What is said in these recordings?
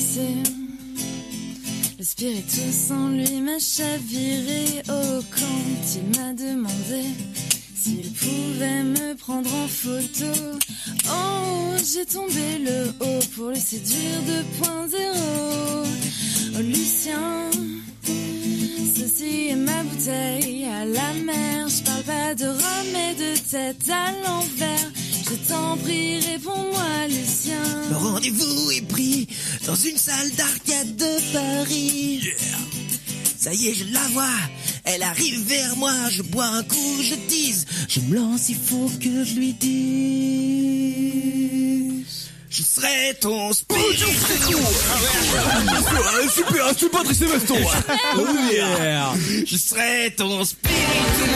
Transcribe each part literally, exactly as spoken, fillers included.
glissé. Le spiritus en lui m'a chaviré. Oh, quand il m'a demandé s'il pouvait me prendre en photo. Oh, j'ai tombé le haut pour le séduire deux point zéro. Oh, Lucien, ceci est ma bouteille à la mer. Je parle pas de rhum et de tête à l'envers. Je t'en prie, réponds-moi, Lucien. Le rendez-vous est pris dans une salle d'arcade de Paris. Yeah. Ça y est, je la vois, elle arrive vers moi. Je bois un coup, je tease, je me lance, il faut que je lui dise. Je serai ton spiritus. Ah, super, c'est Patrice et Maston. Oh yeah. Je serai ton spiritus.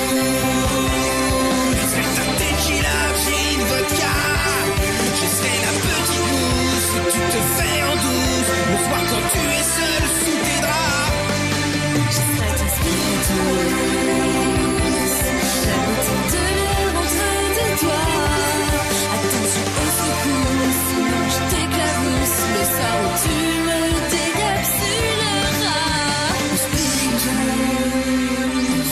Je serai ta tequila, gin, vodka. Je serai la petite mousse que tu te fais en douce le soir quand tu es seul sous tes draps. Je serai ton spiritus. La bouteille de l'air entre tes doigts. Attention au secours, sinon je t'éclabousse le soir où tu me décapsuleras. Spiritus.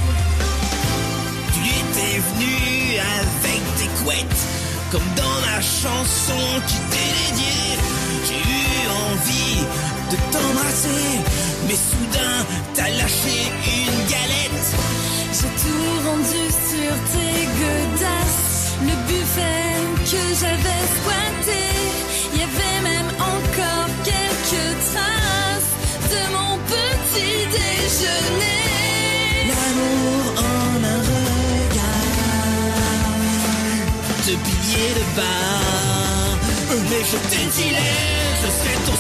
Tu étais venu avec tes couettes, comme dans la chanson qui t'est dédiée. J'ai eu envie de t'embrasser, mais soudain t'as lâché une galette. J'ai tout rendu sur tes godasses. Le buffet que j'avais squatté, y avait même encore quelques traces de mon petit déjeuner. L'amour en un regard, de billets de bar. Mais je t'ai dit, je serai ton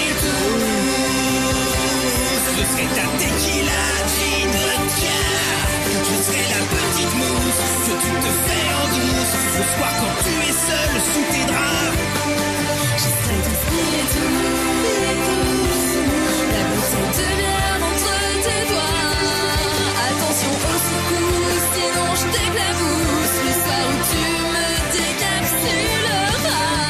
spiritus. Je serai ta tequila, gin, vodka. Je serai la petite mousse que tu te fais en douce le soir quand tu es seul sous tes draps. Je serai ton spiritus. La bouteille de bière entre tes doigts. Attention au secours, sinon je t'éclabousse le soir où tu me décapsuleras.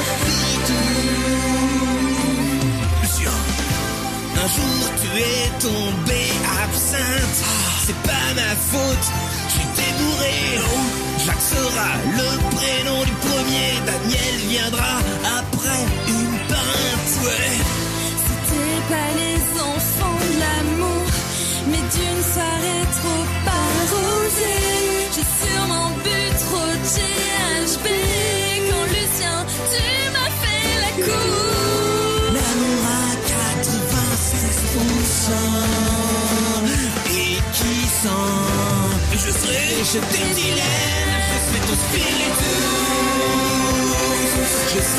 Lucien, un jour tu es tombé absinthe. C'est pas ma faute, j'étais bourré. Jacques sera le prénom du premier. Daniel viendra après une pinte. Ouais. C'était pas les enfants de l'amour, mais d'une soirée trop arrosée. J'ai sûrement bu trop de G H B. Quand Lucien, tu m'as fait la cour. L'amour à quatre-vingt-seize pour cent. Et qui sent? Je serai, je t'ai dit, je serai ton spiritus. Je serai